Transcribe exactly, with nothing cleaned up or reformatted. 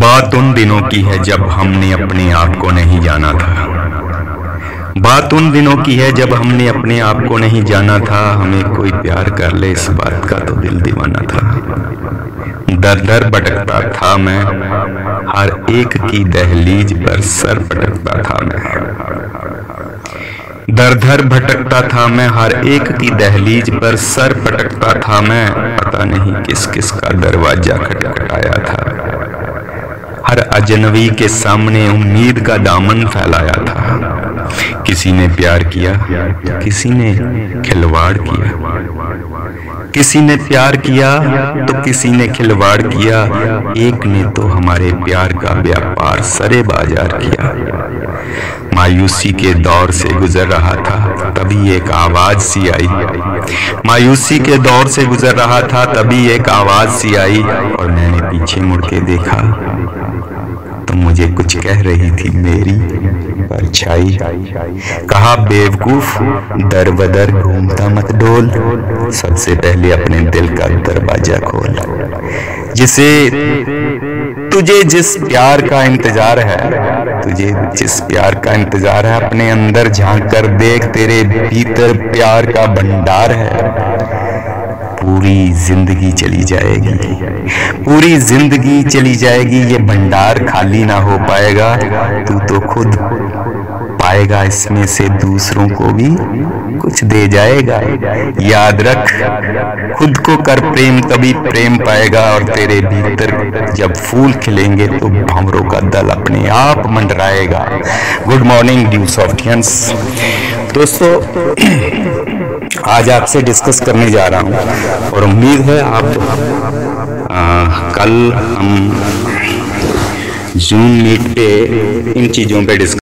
बात उन दिनों की है जब हमने अपने आप को नहीं जाना था। बात उन दिनों की है जब हमने अपने आप को नहीं जाना था। हमें कोई प्यार कर ले इस बात का तो दिल दीवाना था। दर दर भटकता था मैं, हर एक की दहलीज पर सर पटकता था मैं। दर दर भटकता था मैं, हर एक की दहलीज पर सर पटकता था मैं। पता नहीं किस किस का दरवाजा खटखटाया था। हर अजनबी के सामने उम्मीद का दामन फैलाया था। किसी ने प्यार किया, किसी ने खिलवाड़ किया। किसी ने प्यार किया तो किसी ने खिलवाड़ किया। एक ने तो हमारे प्यार का व्यापार सरे बाजार किया। मायूसी के दौर से गुजर रहा था तभी एक आवाज सी आई। मायूसी के दौर से गुजर रहा था तभी एक आवाज सी आई। और मैंने पीछे मुड़ के देखा तो मुझे कुछ कह रही थी मेरी परछाई। कहा बेवकूफ दर बदर घूमता मत डोल, सबसे पहले अपने दिल का दरवाजा खोल। जिसे तुझे जिस प्यार का इंतजार है, तुझे जिस प्यार का इंतजार है, अपने अंदर झांक कर देख, तेरे भीतर प्यार का भंडार है। पूरी जिंदगी चली जाएगी, पूरी जिंदगी चली जाएगी, ये भंडार खाली ना हो पाएगा। तू तो खुद पाएगा इसमें से दूसरों को भी कुछ दे जाएगा। याद रख खुद को कर प्रेम तभी प्रेम पाएगा। और तेरे भीतर जब फूल खिलेंगे तो भंवरों का दल अपने आप मंडराएगा। गुड मॉर्निंग ड्यू सॉफ्टियंस। दोस्तों आज आपसे डिस्कस करने जा रहा हूँ और उम्मीद है आप आ, कल हम जूम मीट पे इन चीज़ों पे डिस्कस